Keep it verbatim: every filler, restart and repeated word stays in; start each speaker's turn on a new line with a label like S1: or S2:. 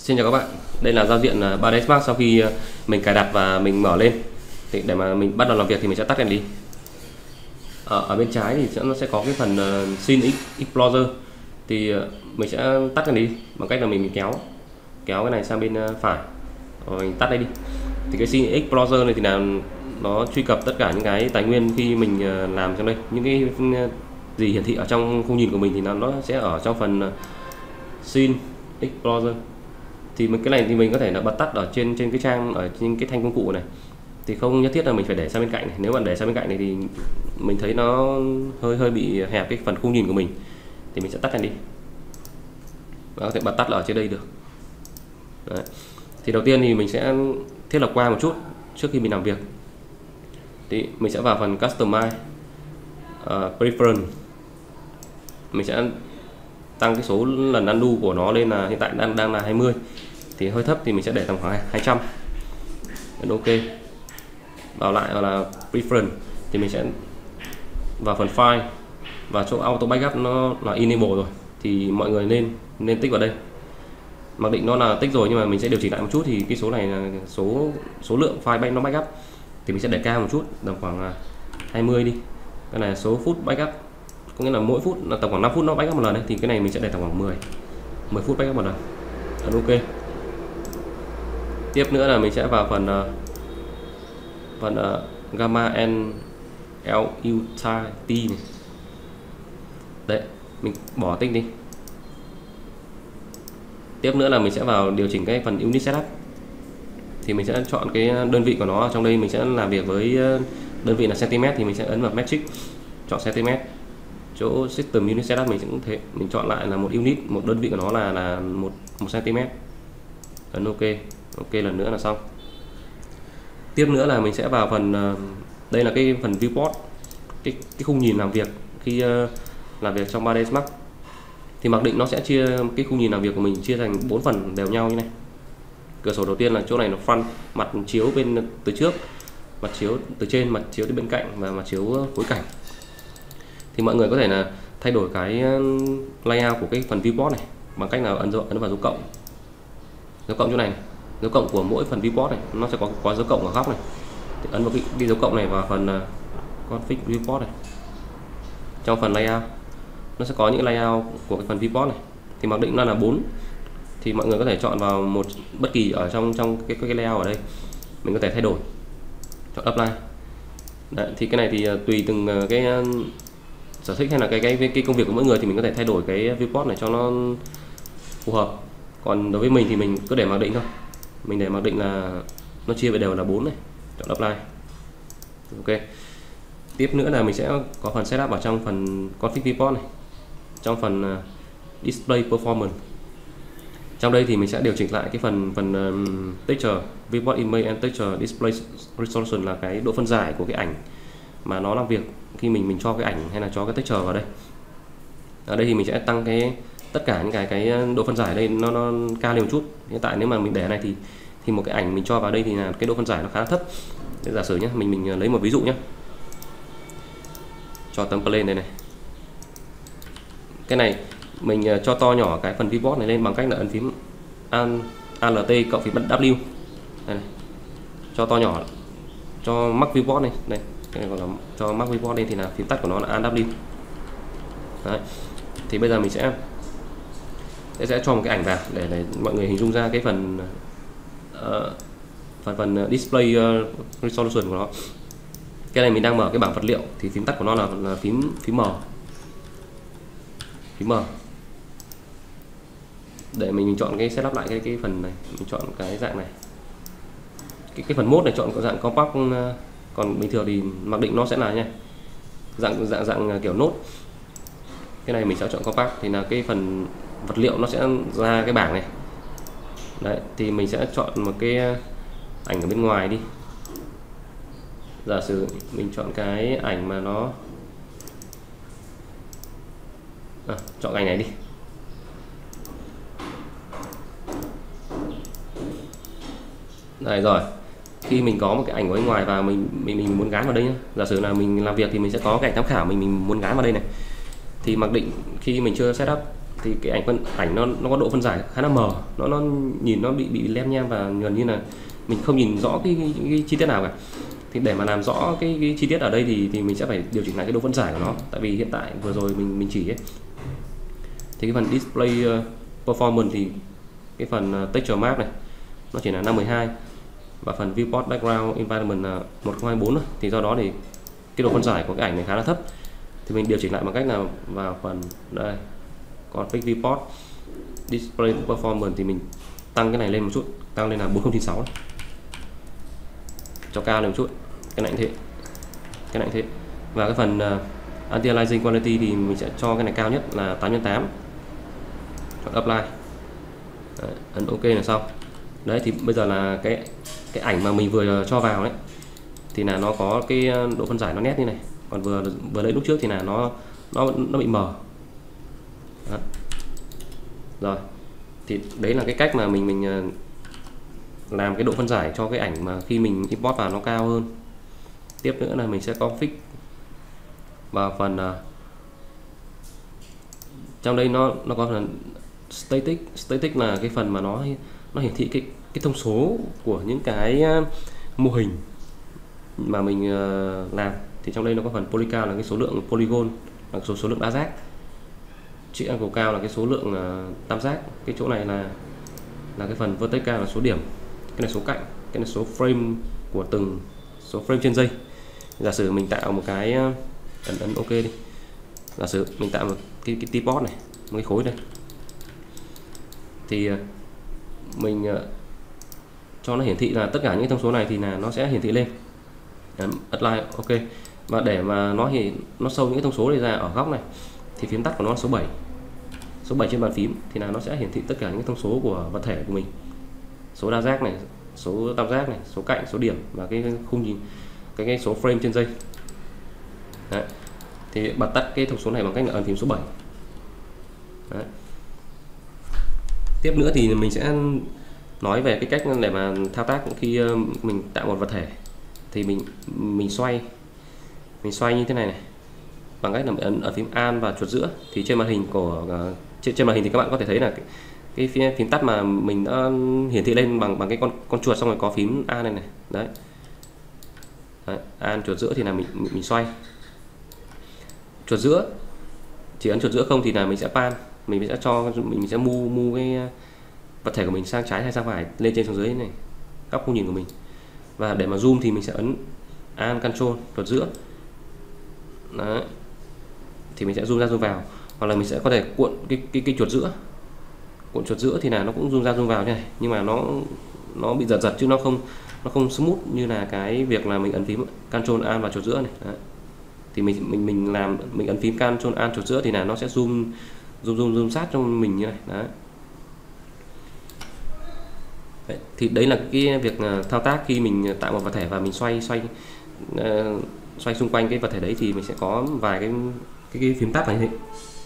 S1: Xin chào các bạn, đây là giao diện ba D Max sau khi mình cài đặt và mình mở lên. Thì để mà mình bắt đầu làm việc thì mình sẽ tắt đèn đi. Ở, ở bên trái thì nó sẽ có cái phần uh, Scene Explorer, thì uh, mình sẽ tắt đèn đi bằng cách là mình, mình kéo kéo cái này sang bên uh, phải, rồi mình tắt đây đi. Thì cái Scene Explorer này thì là nó truy cập tất cả những cái tài nguyên khi mình uh, làm trong đây, những cái uh, gì hiển thị ở trong khung nhìn của mình thì nó nó sẽ ở trong phần uh, Scene Explorer. Thì mình cái này thì mình có thể là bật tắt ở trên trên cái trang, ở trên cái thanh công cụ này, thì không nhất thiết là mình phải để sang bên cạnh này. Nếu mà để sang bên cạnh này thì mình thấy nó hơi hơi bị hẹp cái phần khung nhìn của mình, thì mình sẽ tắt đèn đi và có thể bật tắt ở trên đây được. Đấy. Thì đầu tiên thì mình sẽ thiết lập qua một chút trước khi mình làm việc. Thì mình sẽ vào phần Customize, uh, Preference, mình sẽ tăng cái số lần undo của nó lên, là hiện tại đang đang là hai mươi, thì hơi thấp thì mình sẽ để tầm khoảng hai trăm. Ok, vào lại hoặc là Preference thì mình sẽ vào phần File, và chỗ Auto Backup nó là Enable rồi, thì mọi người nên nên tích vào đây. Mặc định nó là tích rồi nhưng mà mình sẽ điều chỉnh lại một chút, thì cái số này là số số lượng file back nó backup thì mình sẽ để cao một chút, tầm khoảng hai mươi đi. Cái này là số phút backup, có nghĩa là mỗi phút là tầm khoảng năm phút nó backup một lần đấy, thì cái này mình sẽ để tầm khoảng mười mười phút backup một lần. Ok. Tiếp nữa là mình sẽ vào phần uh, phần uh, Gamma and Utility này. Đấy, mình bỏ tích đi. Tiếp nữa là mình sẽ vào điều chỉnh cái phần Unit Setup, thì mình sẽ chọn cái đơn vị của nó. Ở trong đây mình sẽ làm việc với đơn vị là cm, thì mình sẽ ấn vào Metric, chọn cm. Chỗ System Unit Setup mình cũng thế, mình chọn lại là một unit, một đơn vị của nó là là một một cm. Ấn ok. Ok, lần nữa là xong. Tiếp nữa là mình sẽ vào phần uh, đây là cái phần viewport, cái cái khung nhìn làm việc khi uh, làm việc trong ba D Max. Thì mặc định nó sẽ chia cái khung nhìn làm việc của mình chia thành bốn phần đều nhau như này. Cửa sổ đầu tiên là chỗ này là front, mặt chiếu bên từ trước, mặt chiếu từ trên, mặt chiếu từ bên cạnh, và mặt chiếu phối cảnh. Thì mọi người có thể là thay đổi cái layout của cái phần viewport này bằng cách là ấn vào, ấn vào dấu cộng, dấu cộng chỗ này, này. Dấu cộng của mỗi phần viewport này nó sẽ có có dấu cộng ở góc này, thì ấn vào cái, cái dấu cộng này vào phần uh, config viewport này. Trong phần layout nó sẽ có những layout của cái phần viewport này, thì mặc định nó là bốn, thì mọi người có thể chọn vào một bất kỳ ở trong trong cái cái layout ở đây, mình có thể thay đổi, chọn apply. Đấy, thì cái này thì uh, tùy từng uh, cái uh, sở thích hay là cái, cái cái công việc của mỗi người, thì mình có thể thay đổi cái viewport này cho nó phù hợp. Còn đối với mình thì mình cứ để mặc định thôi, mình để mặc định là nó chia về đều là bốn này, chọn apply. Ok. Tiếp nữa là mình sẽ có phần setup ở trong phần config viewport này, trong phần uh, display performance. Trong đây thì mình sẽ điều chỉnh lại cái phần phần um, texture, viewport image and texture display resolution, là cái độ phân giải của cái ảnh mà nó làm việc khi mình mình cho cái ảnh hay là cho cái texture vào đây. Ở đây thì mình sẽ tăng cái tất cả những cái cái độ phân giải đây nó nó cao lên một chút. Hiện tại nếu mà mình để này thì thì một cái ảnh mình cho vào đây thì là cái độ phân giải nó khá là thấp. Để giả sử nhé, mình mình lấy một ví dụ nhé, cho tấm plane đây này. Cái này mình cho to nhỏ cái phần viewport này lên bằng cách là ấn phím Alt cộng phím W. Đây này. Cho to nhỏ, cho max viewport này, đây, cái này gọi là cho max viewport đây, thì là phím tắt của nó là Alt W. Đấy. Thì bây giờ mình sẽ sẽ cho một cái ảnh vào để, để mọi người hình dung ra cái phần uh, phần phần display uh, resolution của nó. Cái này mình đang mở cái bảng vật liệu, thì phím tắt của nó là, là phím phím M, phím M. Để mình, mình chọn cái setup lại cái cái phần này, mình chọn cái dạng này, cái cái phần mode này chọn dạng compact, còn bình thường thì mặc định nó sẽ là nha dạng dạng dạng kiểu nốt. Cái này mình sẽ chọn compact, thì là cái phần vật liệu nó sẽ ra cái bảng này. Đấy, thì mình sẽ chọn một cái ảnh ở bên ngoài đi. Giả sử mình chọn cái ảnh mà nó à, chọn ảnh này đi. Đây rồi. Khi mình có một cái ảnh ở bên ngoài và mình mình mình muốn gắn vào đây nhé. Giả sử là mình làm việc thì mình sẽ có cái ảnh tham khảo mình mình muốn gắn vào đây này. Thì mặc định khi mình chưa setup thì cái ảnh phân ảnh nó nó có độ phân giải khá là mờ, nó nó nhìn nó bị bị lem nhem và gần như là mình không nhìn rõ cái, cái, cái chi tiết nào cả. Thì để mà làm rõ cái, cái chi tiết ở đây thì thì mình sẽ phải điều chỉnh lại cái độ phân giải của nó, tại vì hiện tại vừa rồi mình mình chỉ ấy. Thì cái phần display uh, performance thì cái phần uh, texture map này nó chỉ là năm mươi hai, và phần viewport background environment là một không hai bốn thôi. Thì do đó thì cái độ phân giải của cái ảnh này khá là thấp, thì mình điều chỉnh lại bằng cách là vào phần đây config viewport display performance thì mình tăng cái này lên một chút, tăng lên là bốn không chín sáu này. Cho cao lên một chút, cái này cũng thế, cái này cũng thế. Và cái phần uh, anti-aliasing quality thì mình sẽ cho cái này cao nhất là tám nhân tám, chọn apply. Đấy, ấn ok là xong. Đấy thì bây giờ là cái cái ảnh mà mình vừa cho vào đấy thì là nó có cái độ phân giải nó nét như này, còn vừa vừa lấy lúc trước thì là nó nó nó bị mờ. Đó. Rồi thì đấy là cái cách mà mình mình làm cái độ phân giải cho cái ảnh mà khi mình import vào nó cao hơn. Tiếp nữa là mình sẽ config vào phần uh, trong đây nó nó có phần static. Static là cái phần mà nó nó hiển thị cái cái thông số của những cái uh, mô hình mà mình uh, làm. Thì trong đây nó có phần polycount là cái số lượng polygon, là số số lượng đa giác. Chữ angle count là cái số lượng uh, tam giác. Cái chỗ này là là cái phần vertex count là số điểm. Cái này số cạnh, cái này số frame của từng số frame trên giây. Giả sử mình tạo một cái uh, ấn ấn ok đi. Giả sử mình tạo một cái cái teapot này, một cái khối đây. Thì uh, mình uh, cho nó hiển thị là tất cả những thông số này thì là nó sẽ hiển thị lên. Apply ok. Và để mà nó thì nó sâu những cái thông số này ra ở góc này thì phím tắt của nó là số bảy. Số bảy trên bàn phím thì là nó sẽ hiển thị tất cả những thông số của vật thể của mình. Số đa giác này, số tam giác này, số cạnh, số điểm và cái khung nhìn cái, cái số frame trên giây. Đấy. Thì bật tắt cái thông số này bằng cách là ấn phím số bảy. Đấy. Tiếp nữa thì mình sẽ nói về cái cách để mà thao tác khi mình tạo một vật thể. Thì mình mình xoay mình xoay như thế này này bằng cách là ấn ở phím Alt và chuột giữa. Thì trên màn hình của uh, trên, trên màn hình thì các bạn có thể thấy là cái, cái phím, phím tắt mà mình đã hiển thị lên bằng bằng cái con con chuột, xong rồi có phím Alt này này. Đấy. Đấy, Alt chuột giữa thì là mình, mình mình xoay. Chuột giữa chỉ ấn chuột giữa không thì là mình sẽ pan, mình sẽ cho mình sẽ mu mu cái vật thể của mình sang trái hay sang phải, lên trên xuống dưới này, góc khung nhìn của mình. Và để mà zoom thì mình sẽ ấn Alt Control chuột giữa. Đấy. Thì mình sẽ zoom ra zoom vào, hoặc là mình sẽ có thể cuộn cái cái cái chuột giữa. Cuộn chuột giữa thì là nó cũng zoom ra zoom vào như này, nhưng mà nó nó bị giật giật chứ nó không nó không smooth như là cái việc là mình ấn phím Control Alt và chuột giữa này. Đấy. Thì mình mình mình làm mình ấn phím Control Alt chuột giữa thì là nó sẽ zoom zoom zoom zoom sát cho mình như này. Đấy. Đấy. Thì đấy là cái việc thao tác khi mình tạo một vật thể và mình xoay xoay uh, xoay xung quanh cái vật thể đấy, thì mình sẽ có vài cái cái, cái phím tắt này như thế.